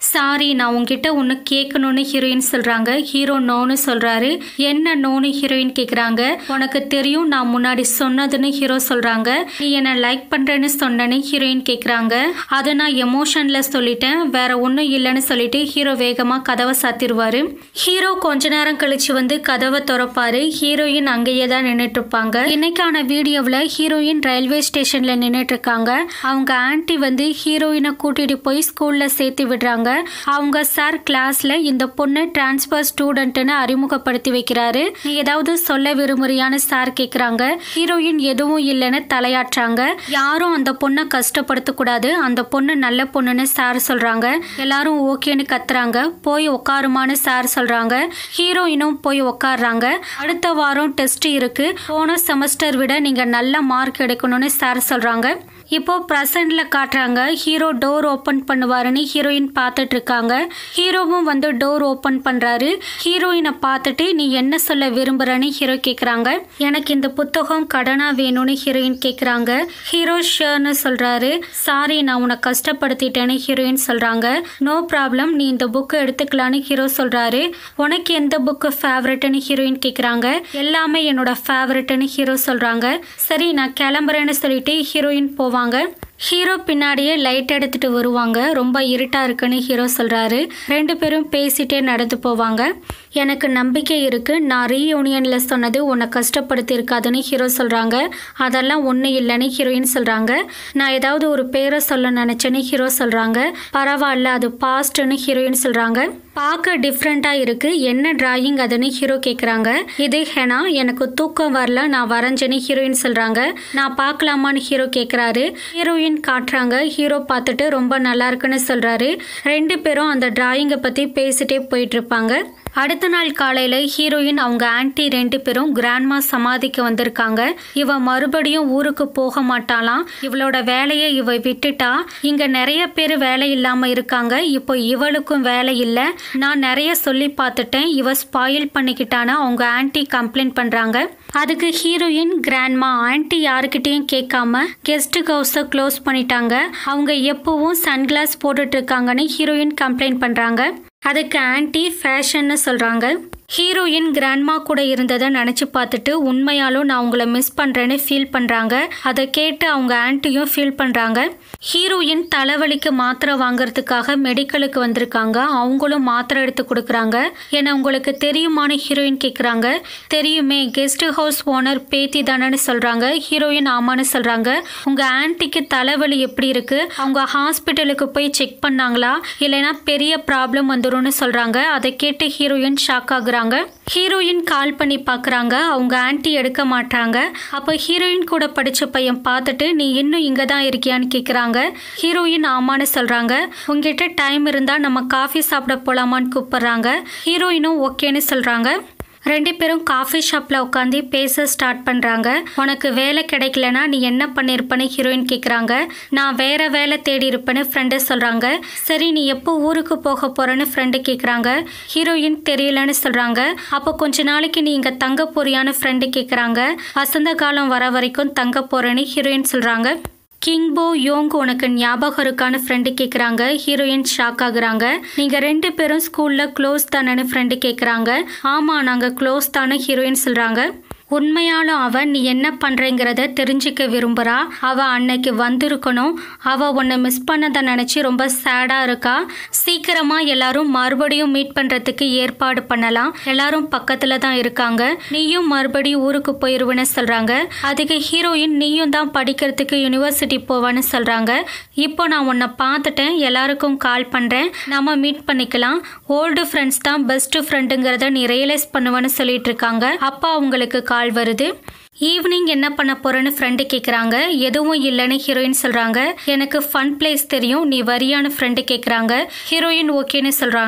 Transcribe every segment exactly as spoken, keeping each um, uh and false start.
Sorry நான் உங்ககிட்ட ஒன்று கேட்கணும்னு ஹீரோயின் சொல்கிறாங்க. ஹீரோ நோன்னு சொல்கிறாரு. என்ன நோன்னு ஹீரோயின் கேட்குறாங்க. உனக்கு தெரியும் நான் முன்னாடி சொன்னதுன்னு ஹீரோ சொல்கிறாங்க. நீ என்னை லைக் பண்ணுறேன்னு சொன்னேன்னு ஹீரோயின் கேட்குறாங்க. அதை நான் எமோஷனில் சொல்லிட்டேன், வேற ஒன்றும் இல்லைன்னு சொல்லிட்டு ஹீரோ வேகமாக கதவை சாத்திடுவார். ஹீரோ கொஞ்ச நேரம் கழிச்சு வந்து கதவை திறப்பாரு. ஹீரோயின் அங்கேயே தான் நின்றுட்டு இருப்பாங்க. இன்னைக்கான வீடியோவில் ஹீரோயின் ரயில்வே ஸ்டேஷனில் நின்றுட்டு இருக்காங்க. அவங்க ஆன்டி வந்து ஹீரோயினை கூட்டிட்டு போய் ஸ்கூலில் சேர்த்து விடுறாங்க. அவங்க சார் கிளாஸ்ல இந்த பொண்ணு டிரான்ஸ்பர் ஸ்டூடெண்ட்னு அறிமுகப்படுத்தி வைக்கிறாரு. நீ ஏதாவது சொல்ல விரும்புறியான்னு சார் கேக்குறாங்க. ஹீரோயின் எதுவும் இல்லைன்னு தலையாட்டுறாங்க. யாரும் அந்த பொண்ணை கஷ்டப்படுத்த கூடாது, அந்த பொண்ணு நல்ல பொண்ணுன்னு சார் சொல்றாங்க. எல்லாரும் ஓகேன்னு கத்துறாங்க. போய் உட்காருமான்னு சார் சொல்றாங்க. ஹீரோயினும் போய் உட்காடுறாங்க. அடுத்த வாரம் டெஸ்ட் இருக்கு, போன செமஸ்டர் விட நீங்க நல்ல மார்க் எடுக்கணும்னு சார் சொல்றாங்க. இப்போ பிரசன்ட்ல காட்டுறாங்க. ஹீரோ டோர் ஓபன் பண்ணுவாருன்னு ஹீரோயின் பார்த்துட்டு இருக்காங்க. ஹீரோவும் வந்து டோர் ஓபன் பண்றாரு. ஹீரோயினை பார்த்துட்டு நீ என்ன சொல்ல விரும்புறன்னு ஹீரோ கேக்குறாங்க. எனக்கு இந்த புத்தகம் கடனா வேணும்னு ஹீரோயின் கேக்குறாங்க. ஹீரோ ஷியர்னு சொல்றாரு. சாரி நான் உன்னை கஷ்டப்படுத்திட்டேன்னு ஹீரோயின் சொல்றாங்க. நோ ப்ராப்ளம், நீ இந்த புக்கை எடுத்துக்கலான்னு ஹீரோ சொல்றாரு. உனக்கு எந்த புக்கு ஃபேவரட்னு ஹீரோயின் கேக்குறாங்க. எல்லாமே என்னோட ஃபேவரட்னு ஹீரோ சொல்றாங்க. சரி நான் கிளம்புறேன்னு சொல்லிட்டு ஹீரோயின் போவாங்க. ஹீரோ பின்னாடியே லைட் எடுத்துட்டு வருவாங்க. ரொம்ப இருட்டா இருக்குன்னு ஹீரோ சொல்றாரு. ரெண்டு பேரும் பேசிட்டே நடந்து போவாங்க. எனக்கு நம்பிக்கை இருக்கு, நான் ரீயூனியன்ல சொன்னது உன்னை கஷ்டப்படுத்தி இருக்காதுன்னு ஹீரோ சொல்றாங்க. அதெல்லாம் ஒண்ணு இல்லைன்னு ஹீரோயின் சொல்றாங்க. நான் ஏதாவது ஒரு பேரை சொல்ல நினைச்சேன்னு ஹீரோ சொல்றாங்க. பரவாயில்ல அது பாஸ்ட்னு ஹீரோயின் சொல்றாங்க. பார்க்க டிஃப்ரெண்டா இருக்கு, என்ன டிராயிங் அதுன்னு ஹீரோ கேக்குறாங்க. இது ஹெனா, எனக்கு தூக்கம் வரல, நான் வரைஞ்சேன்னு ஹீரோயின் சொல்றாங்க. நான் பார்க்கலாமான்னு ஹீரோ கேக்குறாரு. ஹீரோயின் காட்டுறாங்க. ஹீரோ பார்த்துட்டு ரொம்ப நல்லா இருக்குன்னு சொல்றாரு. ரெண்டு பேரும் அந்த டிராயிங்கை பத்தி பேசிட்டே போயிட்டு இருப்பாங்க. அடுத்த நாள் காலையில ஹீரோயின் அவங்க ஆன்டி ரெண்டு பேரும் கிராண்ட்மா சமாதிக்கு வந்திருக்காங்க. இவ மறுபடியும் ஊருக்கு போக மாட்டாளாம். இவளோட வேலையை இவ விட்டுட்டா. இங்க நிறைய பேர் வேலை இல்லாம இருக்காங்க. இப்போ இவளுக்கும் வேலை இல்லை. நான் நிறைய சொல்லி பார்த்துட்டேன், இவ ஸ்பாயில் பண்ணிக்கிட்டானா அவங்க ஆன்டி கம்ப்ளைண்ட் பண்றாங்க. அதுக்கு ஹீரோயின் கிராண்ட்மா ஆன்டி யாருக்கிட்டையும் கேட்காம கெஸ்ட் ஹவுஸை க்ளோஸ் பண்ணிட்டாங்க, அவங்க எப்பவும் சன்கிளாஸ் போட்டுட்டு இருக்காங்கன்னு ஹீரோயின் கம்ப்ளைண்ட் பண்றாங்க. அதுக்கு ஆன்டி ஃபேஷன்னு சொல்றாங்க. ஹீரோயின் கிராண்ட்மா கூட இருந்ததை நினச்சி பார்த்துட்டு உண்மையாலும் நான் உங்களை மிஸ் பண்ணுறேன்னு ஃபீல் பண்ணுறாங்க. அதை கேட்டு அவங்க ஆன்ட்டியும் ஃபீல் பண்ணுறாங்க. ஹீரோயின் தலைவலிக்கு மாத்திரை வாங்குறதுக்காக மெடிக்கலுக்கு வந்திருக்காங்க. அவங்களும் மாத்திரை எடுத்து கொடுக்குறாங்க. ஏன்னா உங்களுக்கு தெரியுமான்னு ஹீரோயின் கேட்குறாங்க. தெரியுமே, கெஸ்ட் ஹவுஸ் ஓனர் பேத்தி தானேன்னு சொல்கிறாங்க. ஹீரோயின் ஆமான்னு சொல்கிறாங்க. உங்கள் ஆன்ட்டிக்கு தலைவலி எப்படி இருக்குது, அவங்க ஹாஸ்பிட்டலுக்கு போய் செக் பண்ணாங்களா, இல்லைன்னா பெரிய ப்ராப்ளம் வந்துடும்னு சொல்கிறாங்க. அதை கேட்டு ஹீரோயின் ஷாக் ஆகுறாங்க. ஹீரோயின் கால் பண்ணி பாக்குறாங்க. அவங்க ஆன்ட்டி எடுக்க மாட்டாங்க. அப்போ ஹீரோயின் கூட படிச்ச பையன் பார்த்துட்டு நீ இன்னும் இங்க தான் இருக்கியான்னு கேக்குறாங்க. ஹீரோயின் ஆமான்னு சொல்றாங்க. உங்ககிட்ட டைம் இருந்தா நம்ம காஃபி சாப்பிட போலாமான்னு கூப்பிடுறாங்க. ஹீரோயினும் ஓகேன்னு சொல்றாங்க. ரெண்டு பேரும் காஃபி ஷாப்ல உட்காந்து பேச ஸ்டார்ட் பண்றாங்க. உனக்கு வேலை கிடைக்கலனா நீ என்ன பண்ணிருப்பன்னு ஹீரோயின் கேக்குறாங்க. நான் வேற வேலை தேடி இருப்பேன்னு ஃப்ரெண்டு சொல்றாங்க. சரி நீ எப்போ ஊருக்கு போக போறன்னு ஃப்ரெண்டு கேக்குறாங்க. ஹீரோயின் தெரியலன்னு சொல்றாங்க. அப்போ கொஞ்ச நாளைக்கு நீ இங்க தங்க போறியான்னு ஃப்ரெண்டு கேக்குறாங்க. வசந்த காலம் வர வரைக்கும் தங்க போறேன்னு ஹீரோயின் சொல்றாங்க. கிங்போ யோங் உனக்கு ஞாபகம் இருக்கான்னு ஃப்ரெண்டு கேட்குறாங்க. ஹீரோயின் ஷாக் ஆகுறாங்க. நீங்கள் ரெண்டு பேரும் ஸ்கூலில் க்ளோஸ் தானேன்னு ஃப்ரெண்டு கேட்குறாங்க. ஆமாம் நாங்கள் க்ளோஸ் தானே ஹீரோயின் சொல்கிறாங்க. உண்மையாலும் அவன் நீ என்ன பண்ணுறங்கிறத தெரிஞ்சுக்க விரும்புகிறா. அவள் அன்னைக்கு வந்திருக்கணும். அவள் உன்னை மிஸ் பண்ணதை நினச்சி ரொம்ப சேடாக இருக்கா. சீக்கிரமாக எல்லாரும் மறுபடியும் மீட் பண்ணுறதுக்கு ஏற்பாடு பண்ணலாம். எல்லாரும் பக்கத்தில் தான் இருக்காங்க. நீயும் மறுபடியும் ஊருக்கு போயிடுவேன்னு சொல்கிறாங்க. அதுக்கு ஹீரோயின் நீயும் தான் படிக்கிறதுக்கு யூனிவர்சிட்டி போவான்னு சொல்கிறாங்க. இப்போ நான் உன்னை பார்த்துட்டேன், எல்லாருக்கும் கால் பண்ணுறேன், நம்ம மீட் பண்ணிக்கலாம். ஓல்டு ஃப்ரெண்ட்ஸ் தான் பெஸ்ட் ஃப்ரெண்டுங்கிறத நீ ரியலைஸ் பண்ணுவேன்னு சொல்லிட்டு இருக்காங்க. அப்பா அவங்களுக்கு கால் வருது. ஈவினிங் என்ன பண்ண போறேன்னு ஃப்ரெண்டு கேட்குறாங்க. எதுவும் இல்லைன்னு ஹீரோயின் சொல்றாங்க. எனக்கு ஃபன் பிளேஸ் தெரியும், நீ வரியான்னு ஃப்ரெண்டு கேட்குறாங்க. ஹீரோயின் ஓகேன்னு சொல்றாங்க.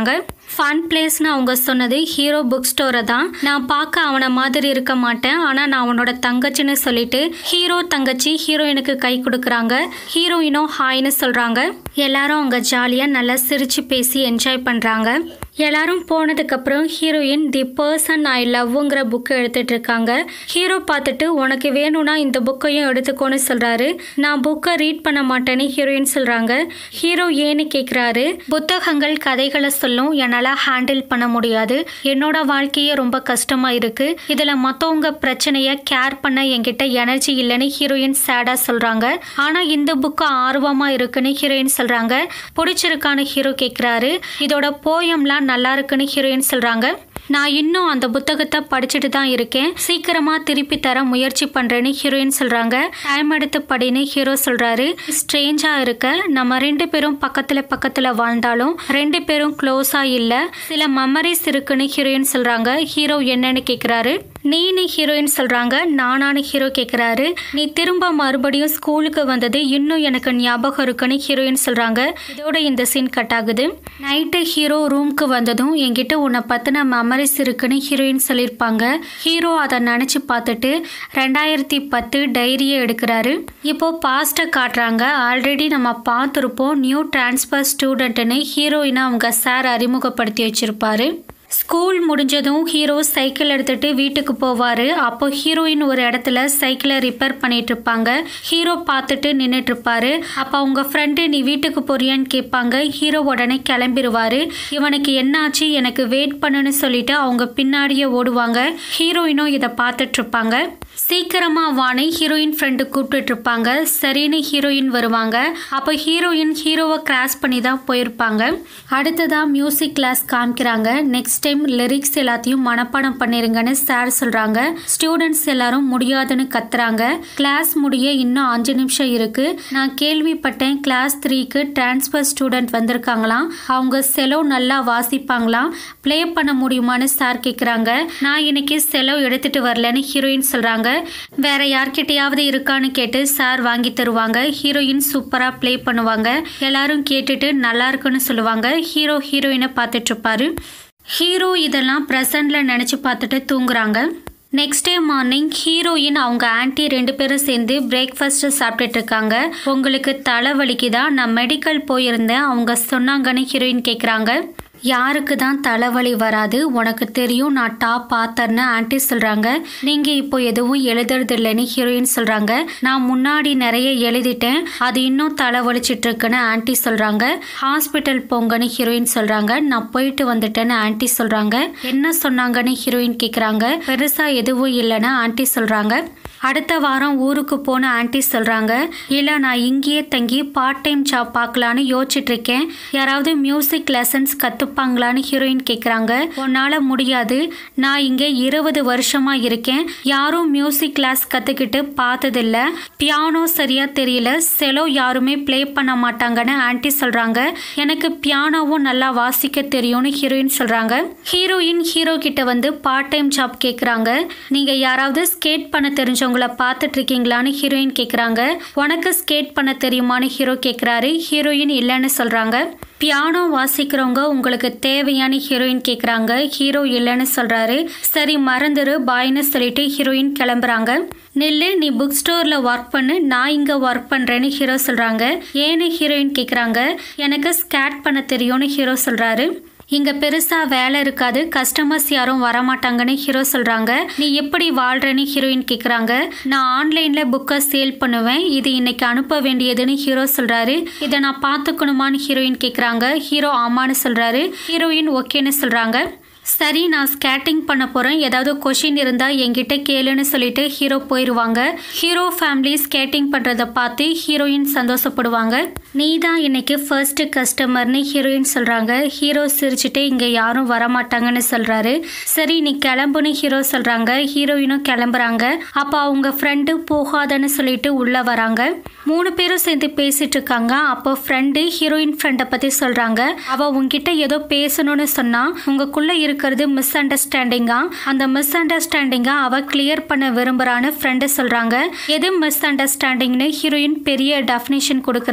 ஃபன் பிளேஸ்னு அவங்க சொன்னது ஹீரோ புக் ஸ்டோரை தான். நான் பார்க்க அவனை மாதிரி இருக்க மாட்டேன், ஆனால் நான் அவனோட தங்கச்சின்னு சொல்லிட்டு ஹீரோ தங்கச்சி ஹீரோயினுக்கு கை கொடுக்குறாங்க. ஹீரோயினும் ஹாய்னு சொல்கிறாங்க. எல்லாரும் அவங்க ஜாலியாக நல்லா சிரித்து பேசி என்ஜாய் பண்ணுறாங்க. எல்லாரும் போனதுக்கப்புறம் ஹீரோயின் தி பர்சன் ஐ லவ்ங்கிற புக்கை எடுத்துட்டு இருக்காங்க. ஹீரோ பார்த்துட்டு உனக்கு வேணும்னா இந்த புக்கையும் எடுத்துக்கோன்னு சொல்கிறாரு. நான் புக்கை ரீட் பண்ண மாட்டேன்னு ஹீரோயின் சொல்கிறாங்க. ஹீரோ ஏன்னு கேட்குறாரு. புத்தகங்கள் கதைகளை சொல்லும், என்னால் ஹேண்டில் பண்ண முடியாது, என்னோட வாழ்க்கையே ரொம்ப கஷ்டமாக இருக்குது, இதில் மற்றவங்க பிரச்சனையை கேர் பண்ண என்கிட்ட எனர்ஜி இல்லைன்னு ஹீரோயின் சேடாக சொல்கிறாங்க. ஆனால் இந்த புக்கு ஆர்வமாக இருக்குன்னு ஹீரோயின் சொல்கிறாங்க. பிடிச்சிருக்கான்னு ஹீரோ கேட்குறாரு. இதோட போயம்லாம் நல்லா இருக்குன்னு ஹீரோயின் சொல்றாங்க. நான் இன்னும் அந்த புத்தகத்தை படிச்சுட்டு தான் இருக்கேன், சீக்கிரமா திருப்பி தர முயற்சி பண்றேன்னு ஹீரோயின் சொல்றாங்க. டைம் எடுத்து படின்னு ஹீரோ சொல்றாரு. ஸ்ட்ரேஞ்சா இருக்க, நம்ம ரெண்டு பேரும் பக்கத்துல பக்கத்துல வாழ்ந்தாலும் ரெண்டு பேரும் க்ளோஸா இல்ல, சில மெமரிஸ் இருக்குன்னு ஹீரோயின் சொல்றாங்க. ஹீரோ என்னன்னு கேக்குறாரு. நீனு ஹீரோயின் சொல்றாங்க. நானானு ஹீரோ கேட்குறாரு. நீ திரும்ப மறுபடியும் ஸ்கூலுக்கு வந்தது இன்னும் எனக்கு ஞாபகம் இருக்குன்னு ஹீரோயின் சொல்றாங்க. இதோட இந்த சீன் கட் ஆகுது. நைட்டு ஹீரோ ரூம்க்கு வந்ததும் என்கிட்ட உன்னை பத்தின மெமரிஸ் இருக்குன்னு ஹீரோயின் சொல்லியிருப்பாங்க. ஹீரோ அதை நினைச்சு பார்த்துட்டு ரெண்டாயிரத்தி பத்து டைரியை எடுக்கிறாரு. இப்போ பாஸ்ட்டை காட்டுறாங்க. ஆல்ரெடி நம்ம பார்த்துருப்போம். நியூ டிரான்ஸ்ஃபர் ஸ்டூடெண்ட்னு ஹீரோயினை அவங்க சார் அறிமுகப்படுத்தி வச்சிருப்பாரு. ஸ்கூல் முடிஞ்சதும் ஹீரோ சைக்கிள் எடுத்துட்டு வீட்டுக்கு போவாரு. அப்போ ஹீரோயின் ஒரு இடத்துல சைக்கிளை ரிப்பேர் பண்ணிட்டு இருப்பாங்க. ஹீரோ பார்த்துட்டு நின்றுட்டு இருப்பாரு. அப்போ அவங்க ஃப்ரெண்டு நீ வீட்டுக்கு போறியான்னு கேட்பாங்க. ஹீரோ உடனே கிளம்பிடுவாரு. இவனுக்கு என்னாச்சு, எனக்கு வெயிட் பண்ணுன்னு சொல்லிட்டு அவங்க பின்னாடியே ஓடுவாங்க. ஹீரோயினும் இதை பார்த்துட்டு இருப்பாங்க. சீக்கிரமா வானே ஹீரோயின் ஃப்ரெண்டு கூப்பிட்டு இருப்பாங்க. சரின்னு ஹீரோயின் வருவாங்க. அப்போ ஹீரோயின் ஹீரோவை கிராஸ் பண்ணி தான் போயிருப்பாங்க. அடுத்ததான் மியூசிக் கிளாஸ் காமிக்கிறாங்க. நெக்ஸ்ட் டைம் லிரிக்ஸ் எல்லாத்தையும் மனப்பாடம் பண்ணிருங்கன்னு சார் சொல்றாங்க. ஸ்டூடெண்ட்ஸ் எல்லாரும் முடியாதுன்னு கத்துறாங்க. கிளாஸ் முடிய இன்னும் அஞ்சு நிமிஷம் இருக்கு. நான் கேள்விப்பட்டேன் கிளாஸ் த்ரீக்கு டிரான்ஸ்ஃபர் ஸ்டூடெண்ட் வந்திருக்காங்களாம், அவங்க செலோ நல்லா வாசிப்பாங்களாம், பிளே பண்ண முடியுமான்னு சார் கேட்குறாங்க. நான் இன்னைக்கு செலோ எடுத்துட்டு வரலன்னு ஹீரோயின் சொல்றாங்க. வேற யார்கிட்டயாவது இருக்கான்னு கேட்டு சார் வாங்கி தருவாங்க. ஹீரோயின் சூப்பரா பிளே பண்ணுவாங்க. எல்லாரும் கேட்டுட்டு நல்லா இருக்குன்னு சொல்லுவாங்க. ஹீரோ ஹீரோயினை பார்த்துட்டு இருப்பாரு. ஹீரோ இதெல்லாம் ப்ரெசன்ட்ல நினைச்சு பார்த்துட்டு தூங்குறாங்க. நெக்ஸ்ட் டே மார்னிங் ஹீரோயின் அவங்க ஆன்டி ரெண்டு பேரும் சேர்ந்து பிரேக்ஃபாஸ்ட் சாப்பிட்டுட்டு இருக்காங்க. உங்களுக்கு தலைவலிக்குதா, நான் மெடிக்கல் போயிருந்தேன், அவங்க சொன்னாங்கன்னு ஹீரோயின் கேட்குறாங்க. யாருக்கு தான் தலைவலி வராது, உனக்கு தெரியும், நான் டாப் ஆத்தர்னு ஆன்டி சொல்றாங்க. நீங்க இப்போ எதுவும் எழுதுறது இல்லைன்னு ஹீரோயின் சொல்றாங்க. நான் முன்னாடி நிறைய எழுதிட்டேன், அது இன்னும் தலைவலிச்சிட்டு இருக்குன்னு ஆன்டி சொல்றாங்க. ஹாஸ்பிட்டல் போங்கன்னு ஹீரோயின் சொல்றாங்க. நான் போயிட்டு வந்துட்டேன்னு ஆன்டி சொல்றாங்க. என்ன சொன்னாங்கன்னு ஹீரோயின் கேக்குறாங்க. பெருசா எதுவும் இல்லைன்னு ஆன்டி சொல்றாங்க. அடுத்த வாரம் ஊருக்கு போன ஆன்டி சொல்றாங்க. இல்ல நான் இங்கேயே தங்கி பார்ட் டைம் ஜாப் பார்க்கலான்னு யோசிச்சுட்டு இருக்கேன், யாராவது மியூசிக் லெசன்ஸ் கத்துப்பாங்களான்னு ஹீரோயின் கேக்குறாங்க. உன்னால முடியாது, நான் இங்க இருபது வருஷமா இருக்கேன், யாரும் மியூசிக் கிளாஸ் கத்துக்கிட்டு பார்த்ததில்ல, பியானோ சரியா தெரியல, செலோ யாருமே பிளே பண்ண மாட்டாங்கன்னு ஆன்டி சொல்றாங்க. எனக்கு பியானோவும் நல்லா வாசிக்க தெரியும்னு ஹீரோயின் சொல்றாங்க. ஹீரோயின் ஹீரோ கிட்ட வந்து பார்ட் டைம் ஜாப் கேக்குறாங்க. நீங்க யாராவது ஸ்கேட் பண்ண தெரிஞ்சவங்க உங்களை பார்த்துட்டு இருக்கீங்களான்னு ஹீரோயின் கேட்குறாங்க. உனக்கு ஸ்கேட் பண்ண தெரியுமான்னு ஹீரோ கேட்குறாரு. ஹீரோயின் இல்லைன்னு சொல்கிறாங்க. பியானோ வாசிக்கிறவங்க உங்களுக்கு தேவையான ஹீரோயின் கேட்குறாங்க. ஹீரோ இல்லைன்னு சொல்கிறாரு. சரி மறந்துரு பாய்னு சொல்லிட்டு ஹீரோயின் கிளம்புறாங்க. நில்லு, நீ புக் ஸ்டோரில் ஒர்க் பண்ணு, நான் இங்கே ஒர்க் பண்ணுறேன்னு ஹீரோ சொல்கிறாங்க. ஏன்னு ஹீரோயின் கேட்குறாங்க. எனக்கு ஸ்கேட் பண்ண தெரியும்னு ஹீரோ சொல்கிறாரு. இங்கே பெருசாக வேலை இருக்காது, கஸ்டமர்ஸ் யாரும் வரமாட்டாங்கன்னு ஹீரோ சொல்கிறாங்க. நீ எப்படி வாழ்கிறன்னு ஹீரோயின் கேட்குறாங்க. நான் ஆன்லைனில் புக்கை சேல் பண்ணுவேன், இது இன்னைக்கு அனுப்ப வேண்டியதுன்னு ஹீரோ சொல்கிறாரு. இதை நான் பார்த்துக்கணுமான்னு ஹீரோயின் கேட்குறாங்க. ஹீரோ ஆமான்னு சொல்கிறாரு. ஹீரோயின் ஓகேன்னு சொல்கிறாங்க. சரி நான் ஸ்கேட்டிங் பண்ண போகிறேன், ஏதாவது கொஷின் இருந்தால் என்கிட்ட கேளுன்னு சொல்லிட்டு ஹீரோ போயிடுவாங்க. ஹீரோ ஃபேமிலி ஸ்கேட்டிங் பண்ணுறதை பார்த்து ஹீரோயின் சந்தோஷப்படுவாங்க. நீ தான் இன்னைக்கு ஃபர்ஸ்ட் கஸ்டமர்னு ஹீரோயின் சொல்கிறாங்க. ஹீரோ சிரிச்சுட்டு இங்கே யாரும் வரமாட்டாங்கன்னு சொல்கிறாரு. சரி நீ கிளம்புன்னு ஹீரோ சொல்கிறாங்க. ஹீரோயினும் கிளம்புறாங்க. அப்போ அவங்க ஃப்ரெண்டு போகாதன்னு சொல்லிட்டு உள்ளே வராங்க. மூணு பேரும் சேர்ந்து பேசிட்டு இருக்காங்க. அப்போ ஃப்ரெண்டு ஹீரோயின் ஃப்ரெண்டை பற்றி சொல்கிறாங்க. அவள் உங்ககிட்ட ஏதோ பேசணும்னு சொன்னால் உங்களுக்குள்ளே இருக்கிறது மிஸ் அண்டர்ஸ்டாண்டிங்கா, அந்த மிஸ் அண்டர்ஸ்டாண்டிங்கா அவ கிளியர் பண்ண விரும்புறான்னு ஃப்ரெண்டு சொல்றாங்க. எது மிஸ் அண்டர்ஸ்டாண்டிங்னு ஹீரோயின் பெரிய டெஃபினிஷன் கொடுக்குறாங்க.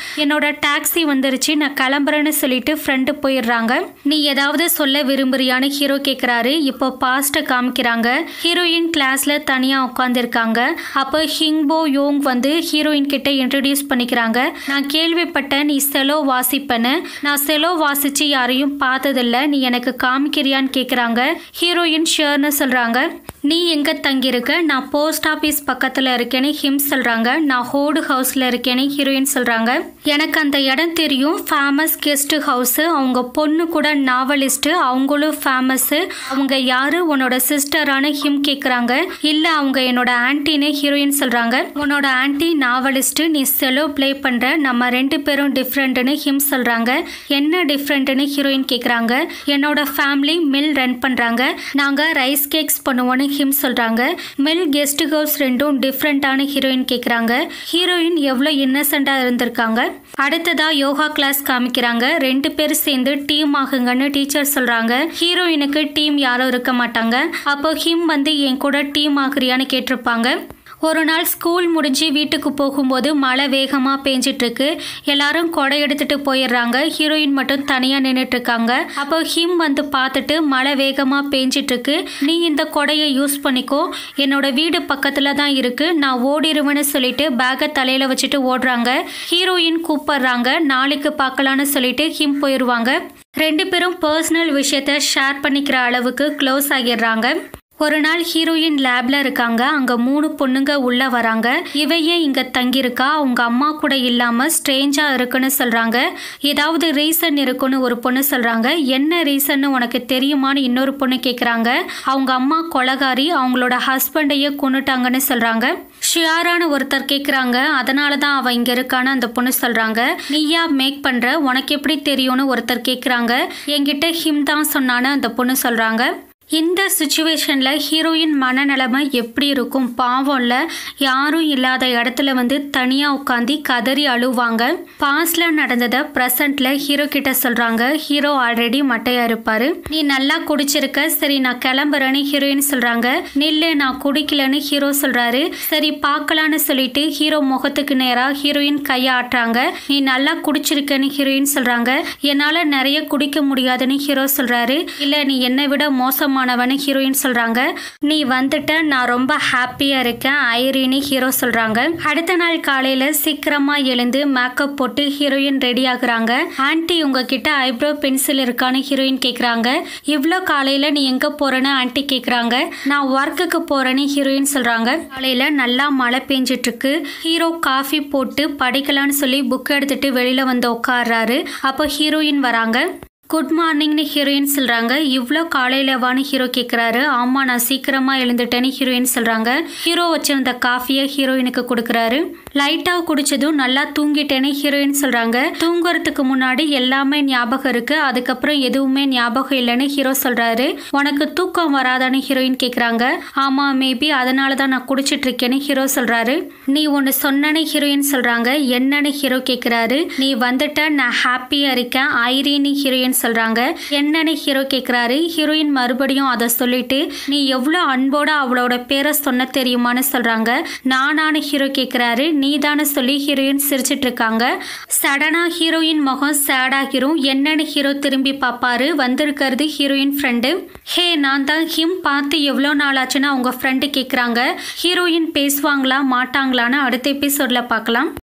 என்னோட டாக்ஸி வந்துருச்சு, நான் கிளம்புறேன்னு சொல்லிட்டு ஃப்ரெண்டு போயிடுறாங்க. நீ ஏதாவது சொல்ல விரும்புறியான்னு ஹீரோ கேட்குறாரு. இப்போ பாஸ்ட்டை காமிக்கிறாங்க. ஹீரோயின் கிளாஸ்ல தனியா உட்காந்துருக்காங்க. அப்போ ஹிங்போ யோங் வந்து ஹீரோயின் கிட்ட இன்ட்ரடியூஸ் பண்ணிக்கிறாங்க. நான் கேள்விப்பட்டேன் நீ செலோ வாசிப்பேன்னு. நான் செலோ வாசிச்சு யாரையும் பார்த்ததில்ல, நீ எனக்கு காமிக்கிறியான்னு கேட்குறாங்க. ஹீரோயின் ஷியர்னு சொல்றாங்க. நீ எங்க தங்கியிருக்க? நான் போஸ்ட் ஆஃபீஸ் பக்கத்துல இருக்கேன்னு ஹிம் சொல்றாங்க. நான் ஹோடு ஹவுஸ்ல இருக்கேன்னு ஹீரோயின் சொல்றாங்க. எனக்கு அந்த இடம் தெரியும், ஃபேமஸ் கெஸ்ட் ஹவுஸ். அவங்க பொண்ணு கூட நாவலிஸ்ட், அவங்களும் ஃபேமஸ். அவங்க யாரு? உன்னோட சிஸ்டரான ஹிம் கேட்குறாங்க. இல்ல, அவங்க என்னோட ஆன்டின்னு ஹீரோயின் சொல்றாங்க. உன்னோட ஆன்டி நாவலிஸ்ட், நீ செலோ பிளே பண்ற, நம்ம ரெண்டு பேரும் டிஃப்ரெண்ட்னு ஹிம் சொல்றாங்க. என்ன டிஃப்ரெண்ட்னு ஹீரோயின் கேட்குறாங்க. என்னோட ஃபேமிலி மில் ரன் பண்றாங்க, நாங்க ரைஸ் கேக்ஸ் பண்ணுவோன்னு ஹிம் சொல்றாங்க. மில் கெஸ்ட் ஹவுஸ் ரெண்டும் டிஃப்ரெண்டான ஹீரோயின் கேட்குறாங்க. ஹீரோயின் எவ்வளோ இன்னசென்டா இருந்திருக்காங்க. அடுத்ததா யோகா கிளாஸ் காமிக்கிறாங்க. ரெண்டு பேரும் சேர்ந்து டீம் ஆகுங்கன்னு டீச்சர் சொல்றாங்க. ஹீரோயினுக்கு டீம் யாரும் இருக்க மாட்டாங்க. அப்போ ஹிம் வந்து என் கூட டீம் ஆகுறியான்னு கேட்டிருப்பாங்க. ஒரு நாள் ஸ்கூல் முடிஞ்சு வீட்டுக்கு போகும்போது மழை வேகமாக பேஞ்சிட்டு இருக்கு. எல்லாரும் கொடை எடுத்துட்டு போயிடுறாங்க. ஹீரோயின் மட்டும் தனியாக நின்றுட்டு இருக்காங்க. அப்போ ஹிம் வந்து பார்த்துட்டு மழை வேகமாக பேஞ்சிட்டு இருக்கு, நீ இந்த கொடையை யூஸ் பண்ணிக்கோ, என்னோட வீடு பக்கத்தில் தான் இருக்கு, நான் ஓடிடுவேன்னு சொல்லிட்டு பேக்கை தலையில வச்சுட்டு ஓடுறாங்க. ஹீரோயின் கூப்பிடுறாங்க. நாளைக்கு பார்க்கலான்னு சொல்லிட்டு ஹிம் போயிடுவாங்க. ரெண்டு பேரும் பர்சனல் விஷயத்த ஷேர் பண்ணிக்கிற அளவுக்கு க்ளோஸ் ஆகிடுறாங்க. ஒரு நாள் ஹீரோயின் லேப்ல இருக்காங்க. அங்க மூணு பொண்ணுங்க உள்ள வராங்க. இவையே இங்க தங்கியிருக்கா, அவங்க அம்மா கூட இல்லாம ஸ்ட்ரேஞ்சா இருக்குன்னு சொல்றாங்க. ஏதாவது ரீசன் இருக்குன்னு ஒரு பொண்ணு சொல்றாங்க. என்ன ரீசன் உனக்கு தெரியுமான்னு இன்னொரு பொண்ணு கேக்குறாங்க. அவங்க அம்மா கொலகாரி, அவங்களோட ஹஸ்பண்டையே கொன்னுட்டாங்கன்னு சொல்றாங்க. ஷியாரான ஒருத்தர் கேக்குறாங்க. அதனாலதான் அவ இங்க இருக்கான்னு அந்த பொண்ணு சொல்றாங்க. நீயா மேக் பண்ற, உனக்கு எப்படி தெரியும்னு ஒருத்தர் கேக்குறாங்க. என்கிட்ட ஹிம் தான் சொன்னான்னு அந்த பொண்ணு சொல்றாங்க. இந்த சுச்சுவேஷன்ல ஹீரோயின் மனநிலைமை எப்படி இருக்கும்? பாவம்ல, யாரும் இல்லாத இடத்துல வந்து தனியா உட்காந்து கதறி அழுவாங்க. பாஸ்ட்ல நடந்ததை பிரசன்ட்ல ஹீரோ கிட்ட சொல்றாங்க. ஹீரோ ஆல்ரெடி மட்டையா இருப்பாரு. நீ நல்லா குடிச்சிருக்க, சரி நான் கிளம்புறேன்னு ஹீரோயின் சொல்றாங்க. நில்லு, நான் குடிக்கலன்னு ஹீரோ சொல்றாரு. சரி பார்க்கலான்னு சொல்லிட்டு ஹீரோ முகத்துக்கு நேரா ஹீரோயின் கையை ஆட்டுறாங்க. நீ நல்லா குடிச்சிருக்கன்னு ஹீரோயின் சொல்றாங்க. என்னால நிறைய குடிக்க முடியாதுன்னு ஹீரோ சொல்றாரு. இல்ல, நீ என்னை விட மோசமா ஹீரோயின் சொல்றாங்க. நீ வந்துட்ட, நான் ரொம்ப ஹாப்பியா இருக்கேன் ஐரின்னு ஹீரோ சொல்றாங்க. அடுத்த நாள் காலையில சீக்கிரமா எழுந்து மேக்கப் போட்டு ஹீரோயின் ரெடி ஆகுறாங்க. ஆன்ட்டி உங்ககிட்ட ஐப்ரோ பென்சில் இருக்கான்னு ஹீரோயின் கேக்குறாங்க. இவ்ளோ காலையில நீ எங்க போறேன்னு ஆன்ட்டி கேக்குறாங்க. நான் ஒர்க்குக்கு போறேன்னு ஹீரோயின் சொல்றாங்க. காலையில நல்லா மழை பெஞ்சிட்டு இருக்கு. ஹீரோ காஃபி போட்டு படிக்கலான்னு சொல்லி புக் எடுத்துட்டு வெளியில வந்து உட்கார்றாரு. அப்போ ஹீரோயின் வராங்க. குட் மார்னிங்னு ஹீரோயின் சொல்றாங்க. இவ்வளோ காலையிலவான்னு ஹீரோ கேட்குறாரு. ஆமா, நான் சீக்கிரமா எழுந்துட்டேன்னு ஹீரோயின் சொல்றாங்க. ஹீரோ வச்சிருந்த காஃபியை ஹீரோயினுக்கு கொடுக்குறாரு. லைட்டா குடிச்சதும் நல்லா தூங்கிட்டேன்னு ஹீரோயின் சொல்றாங்க. தூங்குறதுக்கு முன்னாடி எல்லாமே ஞாபகம் இருக்கு, அதுக்கப்புறம் எதுவுமே ஞாபகம் இல்லைன்னு ஹீரோ சொல்றாரு. உனக்கு தூக்கம் வராதான்னு ஹீரோயின் கேட்குறாங்க. ஆமா, மேபி அதனால தான் நான் குடிச்சிட்டு இருக்கேன்னு ஹீரோ சொல்றாரு. நீ ஒன்று சொன்னன்னு ஹீரோயின் சொல்றாங்க. என்னன்னு ஹீரோ கேட்குறாரு. நீ வந்துட்ட, நான் ஹாப்பியா இருக்கேன் ஐரின்னு ஹீரோயின் சொல்றாங்க. என்னன்னு ஹீரோ கேக்குறாரு. ஹீரோயின் மறுபடியும் அதை சொல்லிட்டு நீ எவ்வளவு அன்போட அவளோட பேரை சொன்ன தெரியுமான்னு சொல்றாங்க. நானானு ஹீரோ கேக்குறாரு. நீ தானே சொல்லி ஹீரோயின் சிரிச்சிட்டு இருக்காங்க. சடனா ஹீரோயின் முகம் சேட் ஆகிரும். என்னன்னு ஹீரோ திரும்பி பாப்பாரு. வந்திருக்கிறது ஹீரோயின் ஃப்ரெண்டு. ஹே, நான் தான் ஹிம், பார்த்து எவ்வளோ நாள் ஆச்சுன்னு அவங்க ஃப்ரெண்டு கேக்குறாங்க. ஹீரோயின் பேசுவாங்களா மாட்டாங்களான்னு அடுத்த எபிசோட்ல பார்க்கலாம்.